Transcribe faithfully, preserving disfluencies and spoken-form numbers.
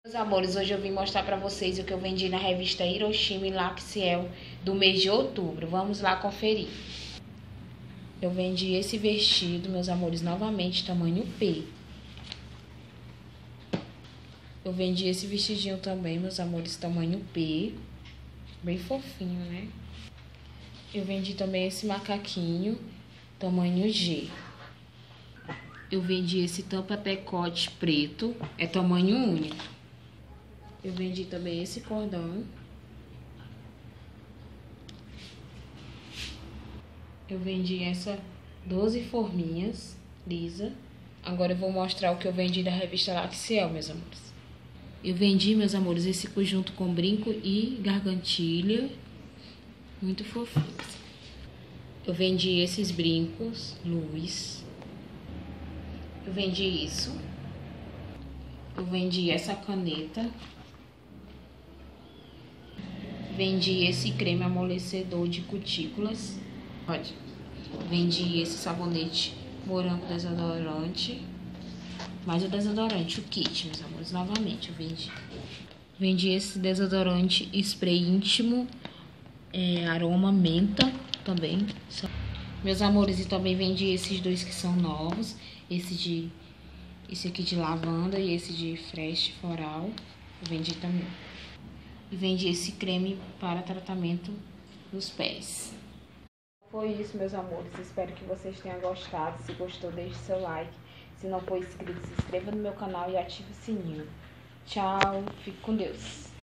Meus amores, hoje eu vim mostrar pra vocês o que eu vendi na revista Hiroshima e Laxiel do mês de outubro. Vamos lá conferir. Eu vendi esse vestido, meus amores, novamente, tamanho P. Eu vendi esse vestidinho também, meus amores, tamanho P. Bem fofinho, né? Eu vendi também esse macaquinho, tamanho G. Eu vendi esse tampa-decote preto, é tamanho único. Eu vendi também esse cordão. Eu vendi essa doze forminhas lisa. Agora eu vou mostrar o que eu vendi da revista Laxiel, meus amores. Eu vendi, meus amores, esse conjunto com brinco e gargantilha. Muito fofinho. Eu vendi esses brincos, luz. Eu vendi isso. Eu vendi essa caneta. Vendi esse creme amolecedor de cutículas. Pode. Vendi esse sabonete morango desodorante. Mais o desodorante, o kit, meus amores. Novamente, eu vendi. Vendi esse desodorante spray íntimo, é, aroma menta também. Meus amores, e também vendi esses dois que são novos. Esse de... Esse aqui de lavanda e esse de fresh floral. Eu vendi também. E vendi esse creme para tratamento dos pés. Foi isso, meus amores. Espero que vocês tenham gostado. Se gostou, deixe seu like. Se não for inscrito, se inscreva no meu canal e ative o sininho. Tchau. Fique com Deus.